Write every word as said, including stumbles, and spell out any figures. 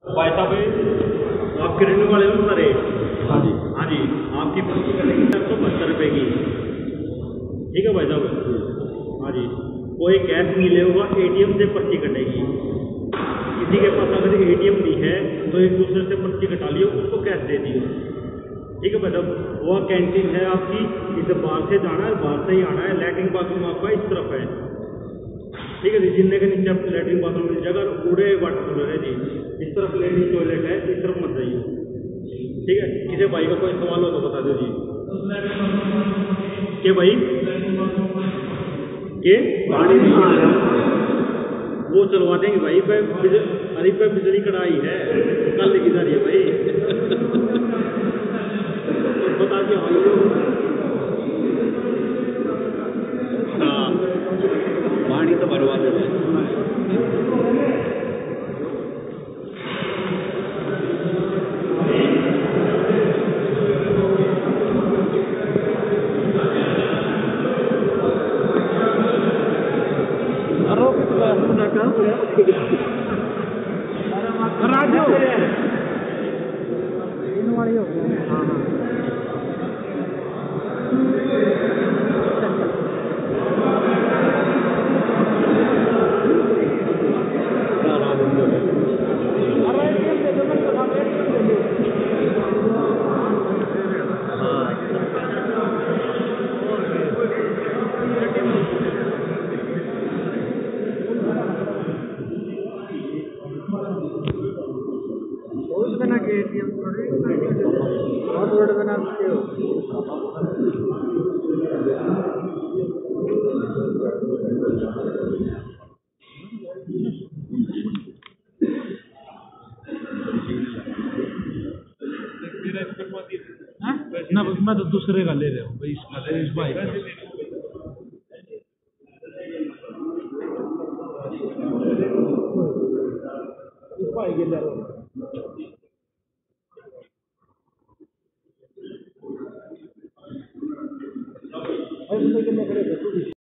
भाई साहब आप किरण वाले हो सारे? हाँ जी हाँ जी। आपकी पर्ची कटेगी चार सौ बहत्तर रुपये की। ठीक है भाई साहब। हाँ जी। कोई कैश नहीं ले होगा, एटीएम से पर्ची कटेगी। किसी के पास अगर एटीएम नहीं है तो एक दूसरे से पर्ची कटा लियो, उसको कैश दे दियो। ठीक है भाई साहब। वह कैंटीन है आपकी, इसे बाहर से जाना है, बाहर से ही आना है। लैट्रिन बाथरूम आपका इस तरफ है। ठीक है जी। जिनने के नीचे आपको लैट्रिन बाथरूम मिल जाएगा, पूरे वाटर कूलर है जी। इस तरफ लेडीज टॉयलेट है, इस तरफ मत जाइए। ठीक है। किसी भाई का कोई सवाल हो तो बता दो जी। के भाई के पानी वो चलवा देंगे भाई। पे अरे पे बिजली कढ़ाई है, कल लेके जा रही है भाई। बता के हाँ पानी तो भरवा दे। राजू इन वाली हो गया। हाँ हाँ ना मैं तो दूसरे का ले रहा हूँ भाई, इसका इस भाई का। इस भाई के ले रहा हूँ।